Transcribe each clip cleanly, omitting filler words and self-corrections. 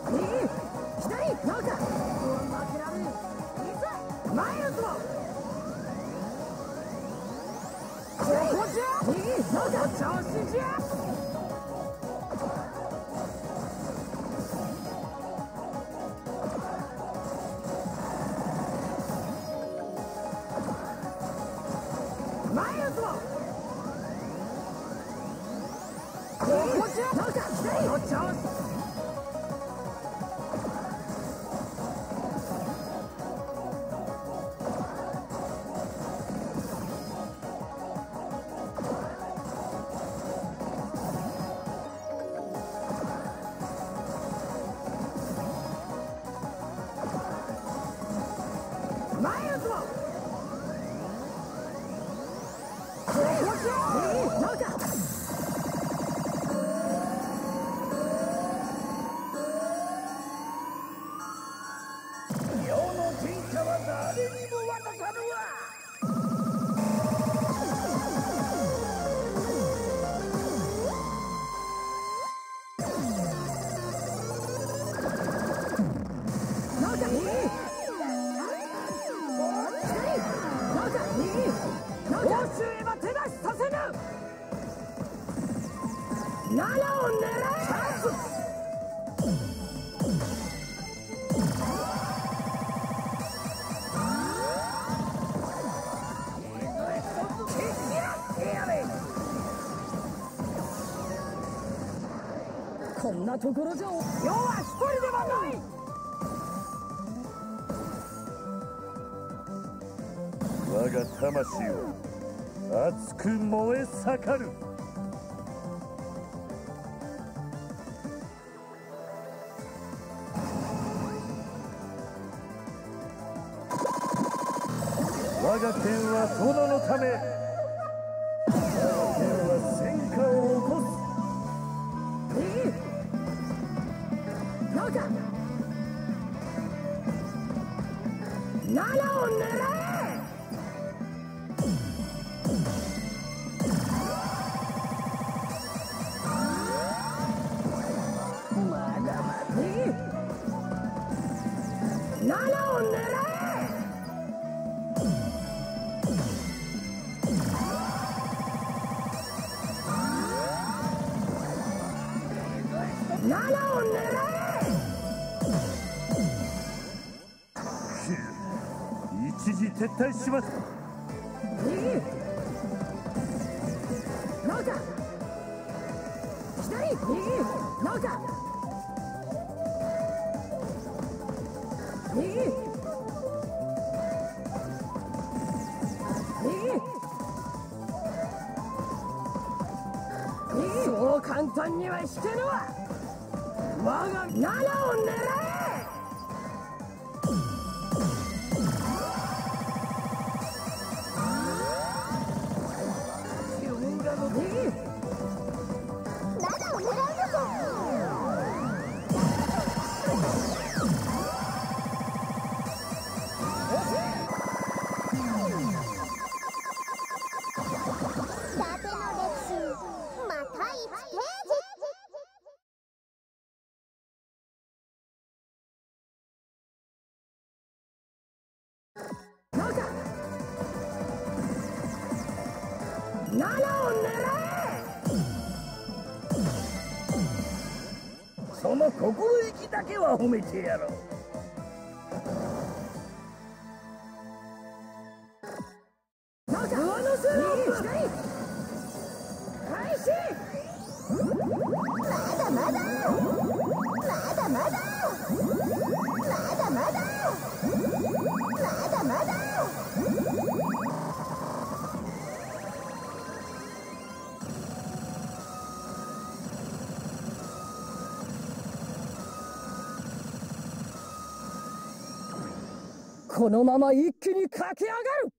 こんなところじゃ要は一人ではない。 我が魂は熱く燃え盛る。我が剣は殿のため、我が剣は戦火を起こす。 7を狙え。まだまだ7を狙え。7を狙え。 一時撤退します。 中左右中右右そう簡単には引けぬわ。我が7を狙え。7を狙え。 その心意気だけは褒めてやろう。 上乗せ開始。まだまだまだまだまだまだまだまだ。このまま一気に駆け上がる。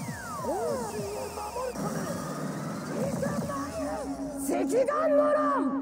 赤眼の乱。